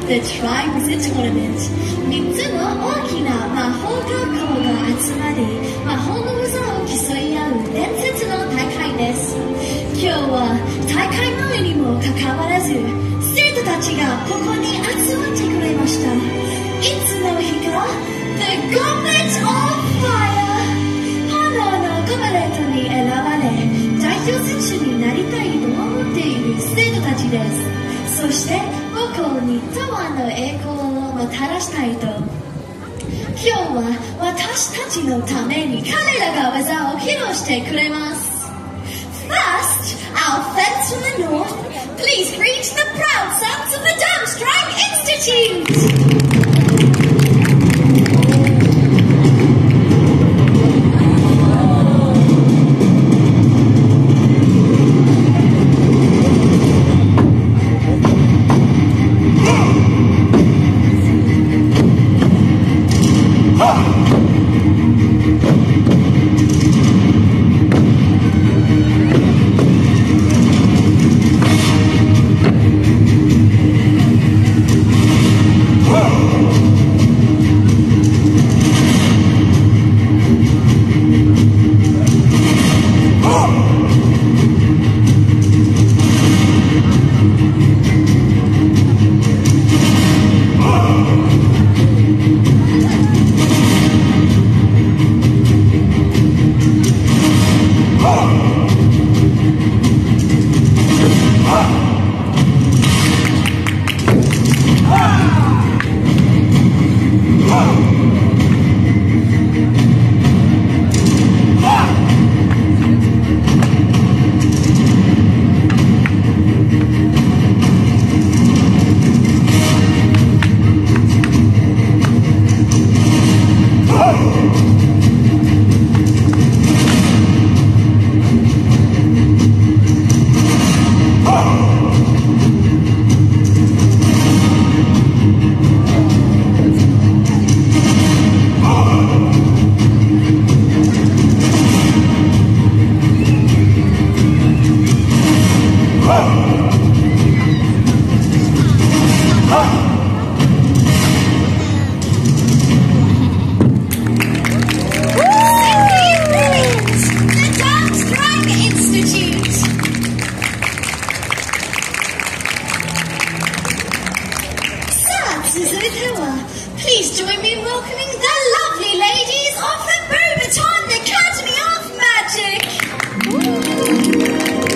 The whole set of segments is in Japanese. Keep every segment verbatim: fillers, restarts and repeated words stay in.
The Tri-Wizard Tournament みっつの大きな魔法学校が集まり魔法の技を競い合う伝説の大会です。今日は大会前にもかかわらず生徒たちがここに集まってくれました。いつの日か The Goblet of Fire 炎のゴブレットに選ばれ代表選手になりたいと思っている生徒たちです。そして母校に永遠の栄光をもたらしたいと今日は私たちのために彼らが技を披露してくれます。 First, our friends from the north, please greet the proud sons of the Darmstrike Institute! Please join me in welcoming the lovely ladies of the Beauxbaton Academy of Magic!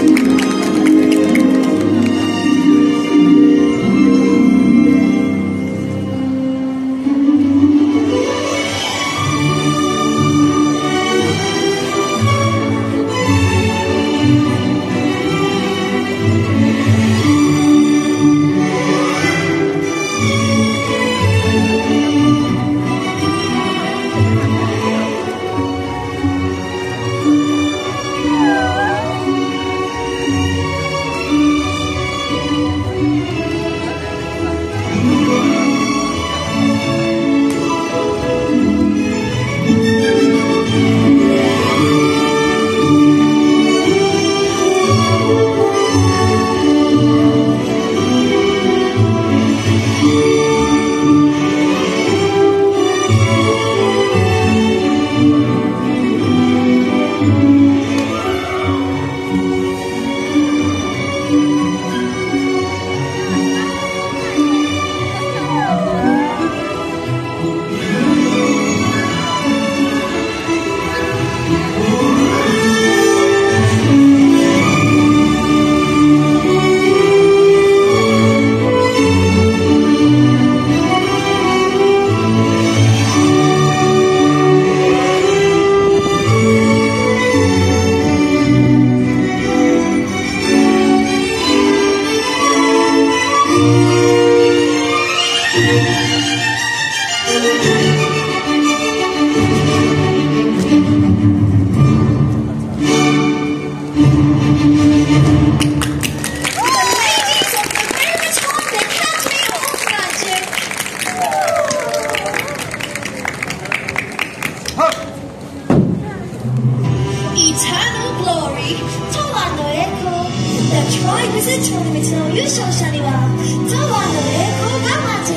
Eternal Glory 永遠の栄光 The Tri-Wizard Tournament の優勝者には永遠の栄光が待って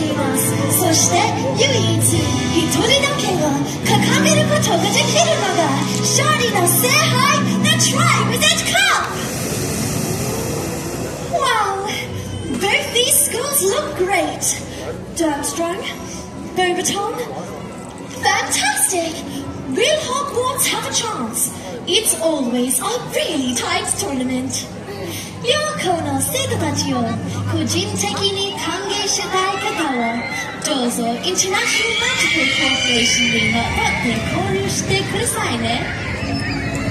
ことができるのが勝利の聖杯 The Try With It Cup! Wow! Both these schools look great! Durmstrang, Beaubaton, fantastic! Will Hogwarts have a chance? It's always a really tight tournament. 両校の生徒たちを個人的に歓迎したい方はどうぞインターナショナルマジックコーポレーションに残って交流してくださいね。